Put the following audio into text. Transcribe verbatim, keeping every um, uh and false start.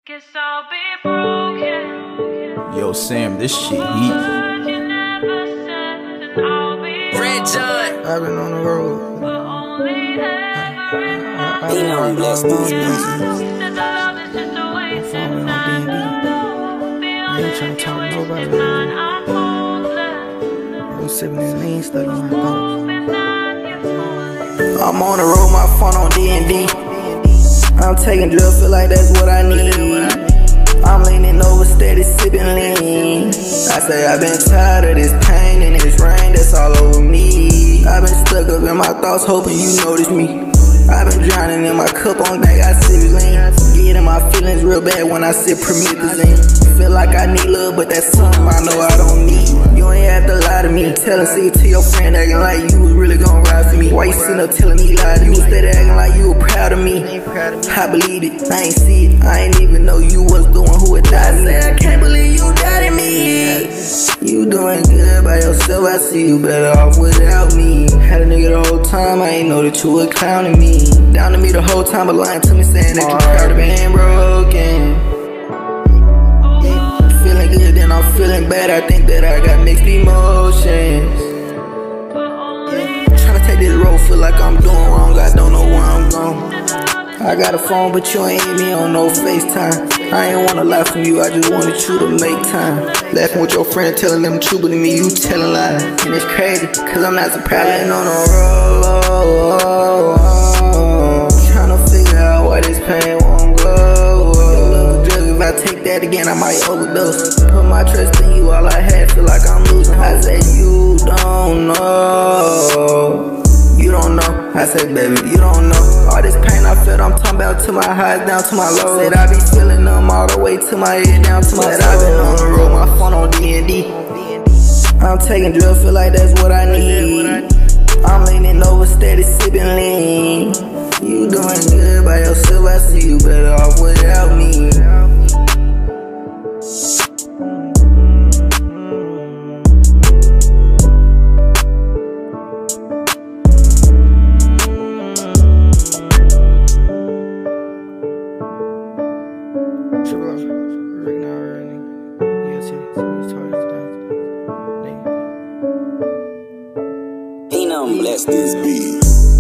Guess I'll be broken. Yo, Sam, this shit heat. Red John. I've been on the road. He know I'm blessed these beats. I ain't tryna talk to nobody. I'm sipping this lean, stuck in my thoughts. I'm on the road, my phone on D and D. I'm taking drugs, feel like that's what I need. I'm leaning over, steady sipping lean. I say I've been tired of this pain and this rain that's all over me. I've been stuck up in my thoughts, hoping you notice me. I've been drowning in my cup on deck, I sip lean. Getting my feelings real bad when I sip promethazine. Feel like I need love, but that's something I know I don't need. You ain't have to lie to me. Tellin' see it to your friend, acting like you was really gon' ride for me. Why you sitting up telling me lie to me? Instead of acting like you were proud of me. I believed it, I ain't see it. I ain't even know you was the one who had died me. I said I can't believe you doubted me. You doing good by yourself, I see you better off without me. Had a nigga the whole time, I ain't know that you were clowning me. Down to me the whole time, but lying to me saying that you proud of being broken. Feeling good, then I'm feeling bad. I think that I got mixed emotions. Tryna take this road, feel like I'm doing wrong. I don't know where I'm going. I got a phone, but you ain't hit me on no FaceTime. I ain't wanna lie from you, I just wanted you to make time. Laughing with your friend, telling them the truth, but to me, you telling lies. And it's crazy, cause I'm not surprised on the road. Tryna figure out why this pain won't go. If I take that again, I might overdose. Put my trust in you, all I had, feel like I'm losing. I say you don't know. You don't know. I say baby, you don't know. All this pain I felt, I'm talking about to my highs, down to my lows. Said I be feeling them all the way to my head, down to my soul. I've been on the road, my phone on D and D. I'm taking drugs, feel like that's what I need. I'm leaning over, steady sipping lean. You doing good by yourself, I see you better off without me. He know I'm blessed these beats.